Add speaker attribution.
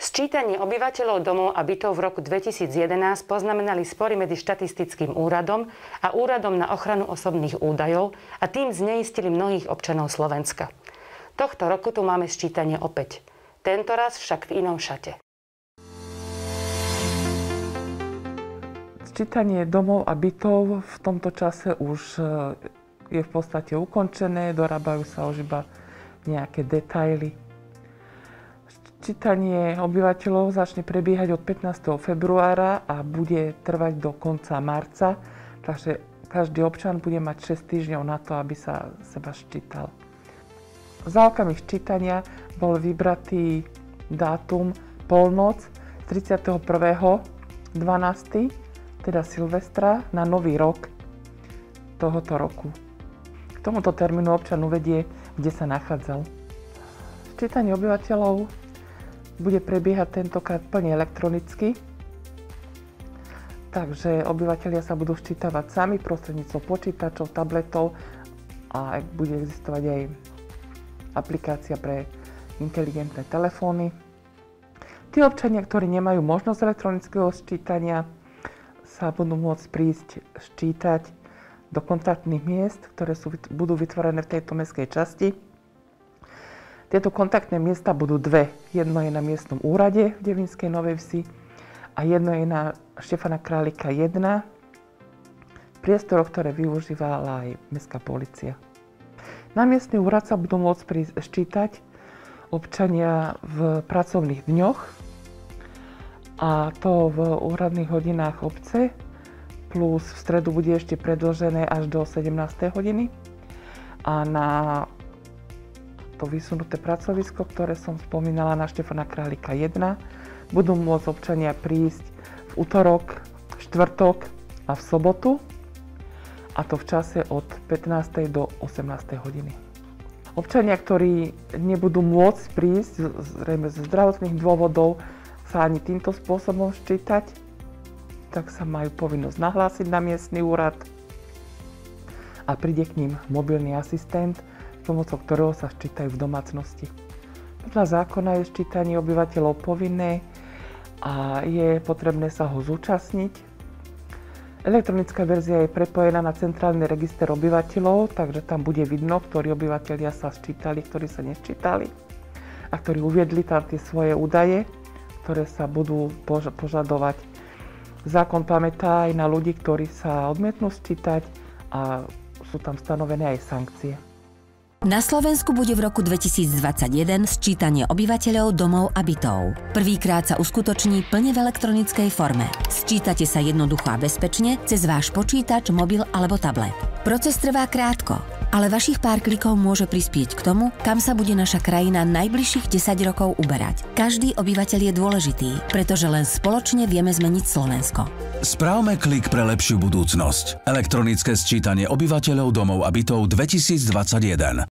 Speaker 1: Sčítanie obyvateľov domov a bytov v roku 2011 poznamenali spory medzi štatistickým úradom a úradom na ochranu osobných údajov a tým zneistili mnohých občanov Slovenska. Tohto roku tu máme sčítanie opäť. Tentoraz však v inom šate.
Speaker 2: Sčítanie domov a bytov v tomto čase už je v podstate ukončené, dorábajú sa už iba nejaké detaily. Sčítanie obyvateľov začne prebiehať od 15. februára a bude trvať do konca marca, takže každý občan bude mať 6 týždňov na to, aby sa seba sčítal. Za okamih sčítania bol vybratý dátum polnoc 31.12., teda Silvestra, na nový rok tohoto roku. K tomuto termínu občan uvedie, kde sa nachádzal. Sčítanie obyvateľov bude prebiehať tentokrát plne elektronicky, takže obyvateľia sa budú sčítavať sami prostredníctvom počítačov, tabletov a bude existovať aj aplikácia pre inteligentné telefóny. Tí občania, ktorí nemajú možnosť elektronického sčítania, sa budú môcť prísť sčítať do kontaktných miest, ktoré budú vytvorené v tejto mestskej časti. Tieto kontaktné miesta budú dve. Jedno je na miestnom úrade v Devínskej Novej Vsi a jedno je na Štefana Králika 1, priestoroch, ktoré využívala aj mestská polícia. Na miestny úrad sa budú môcť sčítať občania v pracovných dňoch, a to v úradných hodinách obce, plus v stredu bude ešte predĺžené až do 17. hodiny. A na to vysunuté pracovisko, ktoré som spomínala, na Štefana Králika 1, budú môcť občania prísť v utorok, štvrtok a v sobotu, a to v čase od 15. do 18. hodiny. Občania, ktorí nebudú môcť prísť zrejme z zdravotných dôvodov sa ani týmto spôsobom sčítať, tak sa majú povinnosť nahlásiť na miestny úrad a príde k ním mobilný asistent, pomocou ktorého sa sčítajú v domácnosti. Podľa zákona je sčítanie obyvateľov povinné a je potrebné sa ho zúčastniť. Elektronická verzia je prepojená na centrálny register obyvateľov, takže tam bude vidno, ktorí obyvateľia sa sčítali, ktorí sa nesčítali a ktorí uviedli tam tie svoje údaje, ktoré sa budú požadovať. Zákon pamätá aj na ľudí, ktorí sa odmietnú sčítať, a sú tam stanovené aj sankcie.
Speaker 3: Na Slovensku bude v roku 2021 sčítanie obyvateľov domov a bytov. Prvýkrát sa uskutoční plne v elektronickej forme. Sčítate sa jednoducho a bezpečne cez váš počítač, mobil alebo tablet. Proces trvá krátko, ale vašich pár klikov môže prispieť k tomu, kam sa bude naša krajina najbližších 10 rokov uberať. Každý obyvateľ je dôležitý, pretože len spoločne vieme zmeniť Slovensko.
Speaker 4: Správme klik pre lepšiu budúcnosť. Elektronické sčítanie obyvateľov domov a bytov 2021.